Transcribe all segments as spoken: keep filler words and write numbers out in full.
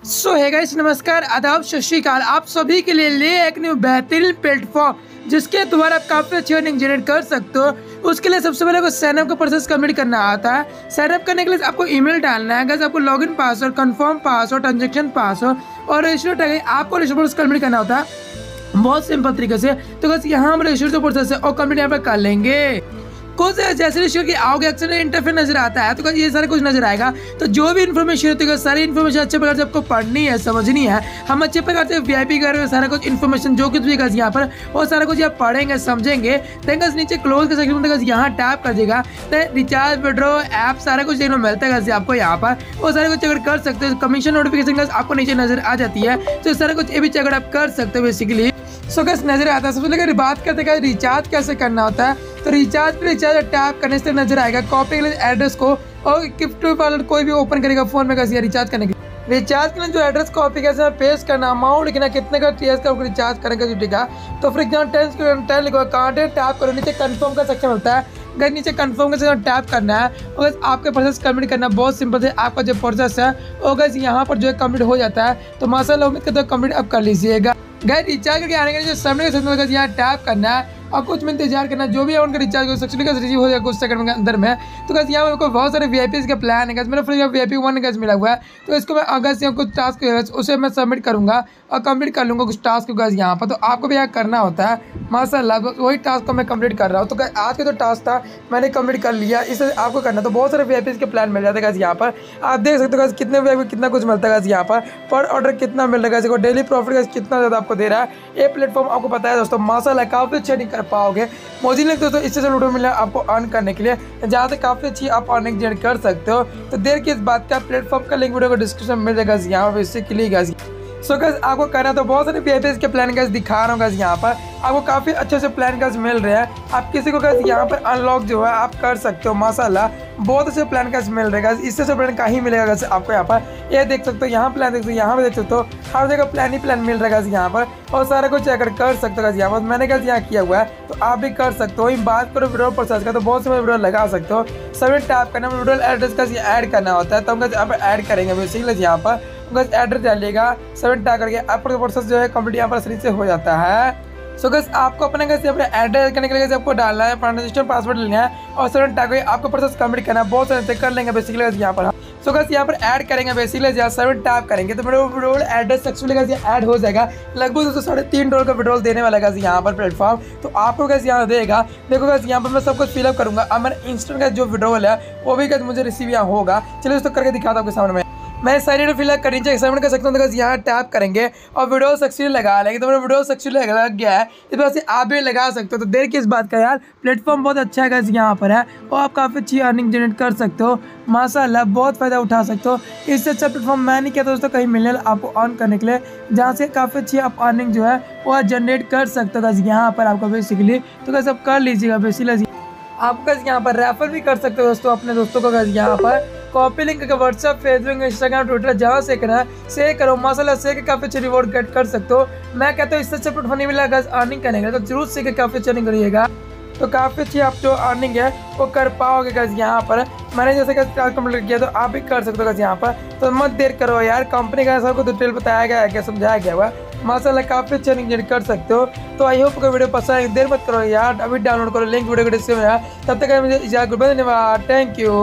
सो है गाइस, नमस्कार, आदाब, सत श्री अकाल। आप सभी के लिए ले एक न्यू बेहतरीन प्लेटफॉर्म जिसके द्वारा आप काफी अच्छी अर्निंग जनरेट कर सकते हो। उसके लिए सबसे पहले आपको साइनअप का प्रोसेस कंप्लीट करना आता है। साइनअप करने के लिए आपको ईमेल डालना है, गाइस आपको login password, confirm password, transaction password और रजिस्टर आपको रजिस्टर प्रोसेस कंप्लीट करना होता है बहुत सिंपल तरीके से। तो गाइस यहाँ हम रजिस्टर प्रोसेस है और कंप्लीट यहाँ पर कर लेंगे। कुछ जैसे रजिस्टर की आओगे अक्सर इंटरफेस नजर आता है, तो ये सारा कुछ नजर आएगा। तो जो भी इन्फॉर्मेशन होती है सारी इन्फॉर्मेशन अच्छे प्रकार से आपको पढ़नी है, समझनी है। हम अच्छे प्रकार से वीआईपी कर रहे हैं, सारा कुछ इन्फॉर्मेशन जो कुछ भी गाइस यहाँ पर वो सारा कुछ यहाँ पढ़ेंगे, समझेंगे। देन नीचे क्लोज के सेक्शन में यहाँ टैप कर देगा तो रिचार्ज, विड्रॉ, ऐप सारा कुछ देखने मिलता है गाइस आपको यहाँ पर। वो सारा कुछ अगर कर सकते हो, कमीशन नोटिफिकेशन आपको नीचे नजर आ जाती है। तो सारा कुछ ये भी अगर आप कर सकते हो बेसिकली। सो गाइस नजर आता है। सबसे पहले बात करते हैं रिचार्ज कैसे करना होता है। तो रिचार्ज पे रिचार्ज टैप करने से नजर आएगा कॉपी के लिए एड्रेस को, और गिफ्ट वालेट कोई भी ओपन करेगा फोन में कैसे रिचार्ज करने के रिचार्ज के लिए जो एड्रेस कॉपी कैसे पेस्ट करना, अमाउंट लिखना, कितने का टीएस का रिचार्ज करने का जुटेगा। तो फॉर एग्जाम्पल टेन टेन लिखो, कार्ड टैप करो, नीचे कंफर्म का सेक्शन होता है। अगर नीचे कंफर्म का सेक्शन टैप करना है और आपका प्रोसेस कंप्लीट करना बहुत सिंपल है। आपका जो प्रोसेस है वो गाइस यहाँ पर जो है कंप्लीट हो जाता है। तो माशाल्लाह उम्मीद करता हूं कंप्लीट अब कर लीजिएगा। गाइस रिचार्ज करके आने के लिए जो सामने के सेक्शन यहाँ टैप करना है और कुछ मिनट इंतजार करना। जो भी अमाउंट का रिचार्ज हो सक्सेसफुली का रिसीव हो जाएगा कुछ सेकंड के अंदर में। तो गाइस यहाँ पर बहुत सारे वीआईपी के प्लान है। गाइस मेरा फ्री वीआईपी वन गाइस मिला हुआ है। तो इसको मैं अगस्त यहाँ कुछ टास्क है उसे मैं सबमिट करूँगा और कंप्लीट कर लूँगा कुछ टास्क गाइस यहाँ पर। तो आपको भी यहाँ करना होता है माशाल्लाह। वही टास्क को मैं कंप्लीट कर रहा हूँ। तो गाइस आज का जो टास्क था मैंने कंप्लीट कर लिया, इसे आपको करना। तो बहुत सारे वीआईपी के प्लान मिल जाते हैं गाइस यहाँ पर। आप देख सकते हो गाइस कितने वीआईपी कितना कुछ मिलता है गाइस यहाँ पर। पर ऑर्डर कितना मिल रहा है गाइस, डेली प्रॉफिट गाइस कितना ज़्यादा आपको दे रहा है। ये प्लेटफॉर्म आपको पता है दोस्तों माशाल्लाह काफ़ी अच्छे नहीं कर पाओगे। मुझे लगता है दोस्तों इससे वीडियो मिला आपको अर्न करने के लिए, जहाँ से काफ़ी अच्छी आप अर्निंग जनरेट कर सकते हो। तो देर की इस बात का प्लेटफॉर्म का लिंक वीडियो को डिस्क्रिप्शन में मिल जाएगा यहाँ पर, इससे के लिए गाइस। सो गाइस आपको करना तो बहुत सारे वीआईपी के प्लान गाइस दिखा रहा हूँ गाइस यहाँ पर। आपको काफ़ी अच्छे से प्लान गाइस मिल रहे हैं। आप किसी को गाइस यहाँ पर अनलॉक जो है आप कर सकते हो माशाल्लाह। बहुत अच्छे प्लान गाइस मिल रहे हैं गाइस। इससे से प्लान कहीं मिलेगा गाइस आपको यहाँ पर। ये देख सकते हो, यहाँ प्लान देख सकते हो, यहाँ पे देख सकते हो, हर जगह प्लान ही प्लान मिल रहा है गाइस यहाँ पर। और सारा कुछ अगर कर सकते हो गाइस यहाँ पर, मैंने गाइस यहाँ किया हुआ है। तो आप भी कर सकते हो। इन बात करो विड्रॉल प्रोसेस का तो बहुत से विड्रॉल लगा सकते हो। सभी टैप करना, विड्रॉल एड्रेस का ऐड करना होता है। तो हम गाइस यहाँ पर ऐड करेंगे बेसिकली यहाँ पर बस एड्रेस डालिएगा, सेवन टैग करके आपका प्रोसेस जो है कंप्लीट यहाँ पर आसानी से हो जाता है। सो so, गैस आपको अपने गैस अपने एड्रेस करने के लिए आपको डालना है, रजिस्टर पासवर्ड लेना है और सेवन टैग करके आपको प्रोसेस कंप्लीट करना है। बहुत सारे कर लेंगे बेसिकली यहाँ पर। सो so, गैस यहाँ पर ऐड करेंगे बेसिकली जहाँ सेवन टैप करेंगे तो मेरा विड्रॉल एड्रेस सक्सेसफुली गैस ऐड हो जाएगा। लगभग दोस्तों साढ़े तीन डॉलर का विड्रॉल देने वाला गैस यहाँ पर प्लेटफॉर्म। तो आपको गैस यहाँ देगा, देखो गैस यहाँ पर मैं सब कुछ फिलअप करूँगा। अब मेरा इंस्टेंट का जो विड्रॉल है वो भी गैस मुझे रिसीव यहाँ होगा। चलिए दोस्तों करके दिखाता हूँ आपके सामने में। मैं सारी डिटेल फिलअप करनी चाहिए सबमिट कर सकता हूँ। तो यहाँ टैप करेंगे और वीडियो सक्सेसफुली लगा लेंगे। तो मेरा वीडियो सक्सेसफुली लग गया है, इस वजह से आप भी लगा सकते हो। तो देर की इस बात का यार प्लेटफॉर्म बहुत अच्छा है गाइस यहाँ पर है और आप काफ़ी अच्छी अर्निंग जनरेट कर सकते हो माशाल्लाह, बहुत फ़ायदा उठा सकते हो। इससे अच्छा प्लेटफॉर्म मैं नहीं किया दोस्तों कहीं मिलने आपको अर्न करने के लिए, जहाँ से काफ़ी अच्छी आप अर्निंग जो है वो जनरेट कर सकते हो गाइस यहाँ पर आपको बेसिकली। तो गाइस आप कर लीजिएगा बेसिकली। आप गाइस यहाँ पर रेफर भी कर सकते हो दोस्तों अपने दोस्तों को गाइस यहाँ पर। कॉपी लिंक का व्हाट्सएप, फेसबुक, इंस्टाग्राम, ट्विटर जहाँ से करना है शेयर करो माशाल्लाह, शेयर के काफ़ी अच्छे रिवॉर्ड गेट कर सकते हो। मैं कहता हूँ इससे अच्छा प्लेटफॉर्म नहीं मिला गाइस अर्निंग करने का, तो जरूर शेयर के काफ़ी अच्छी अर्निंग करिएगा। तो काफ़ी अच्छी आप जो अर्निंग है वो कर पाओगे गाइस यहाँ पर। मैंने जैसे कि कंप्लीट किया तो आप भी कर सकते हो गाइस यहाँ पर। तो मत देर करो यार, कंपनी का सबको डिटेल बताया गया है, क्या समझाया गया हुआ माशाल्लाह, काफ़ी अच्छी अर्निंग जनरेट कर सकते हो। तो आई होप वीडियो पसंद आए, देर मत करो यार, अभी डाउनलोड करो, लिंक वीडियो को डिस्क्रिप्शन में है। तब तक मुझे इजाज़त, धन्यवाद, थैंक यू।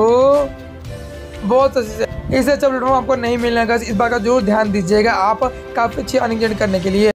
बहुत अच्छी से इससे अच्छा प्लेटफॉर्म आपको नहीं मिलना गाइस, इस बात का जरूर ध्यान दीजिएगा आप काफ़ी अच्छी अर्निंग जनरेट करने के लिए।